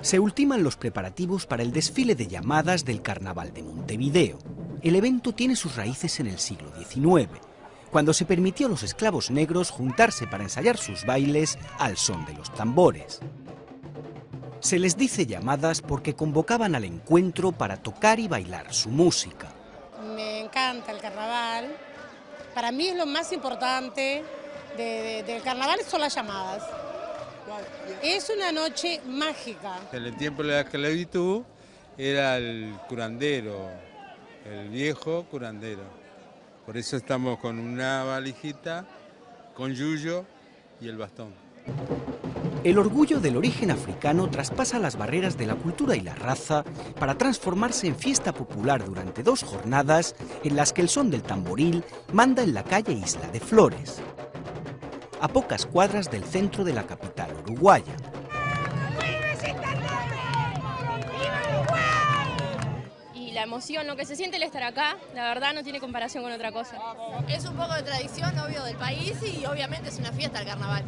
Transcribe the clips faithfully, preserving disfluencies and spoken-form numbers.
Se ultiman los preparativos para el desfile de llamadas del Carnaval de Montevideo. El evento tiene sus raíces en el siglo diecinueve, cuando se permitió a los esclavos negros juntarse para ensayar sus bailes al son de los tambores. Se les dice llamadas porque convocaban al encuentro para tocar y bailar su música. Me encanta el carnaval. Para mí es lo más importante de, de, del carnaval son las llamadas. Es una noche mágica. En el tiempo de la esclavitud era el curandero, el viejo curandero. Por eso estamos con una valijita, con yuyo y el bastón. El orgullo del origen africano traspasa las barreras de la cultura y la raza para transformarse en fiesta popular durante dos jornadas en las que el son del tamboril manda en la calle Isla de Flores, a pocas cuadras del centro de la capital uruguaya. Y la emoción, lo que se siente el estar acá, la verdad no tiene comparación con otra cosa. Es un poco de tradición, obvio, del país y obviamente es una fiesta el carnaval.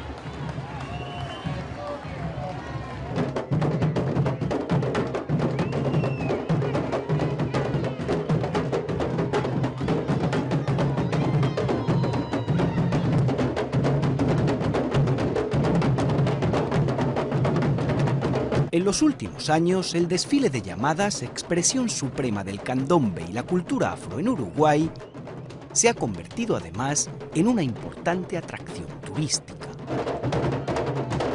En los últimos años, el desfile de llamadas, expresión suprema del candombe y la cultura afro en Uruguay, se ha convertido además en una importante atracción turística.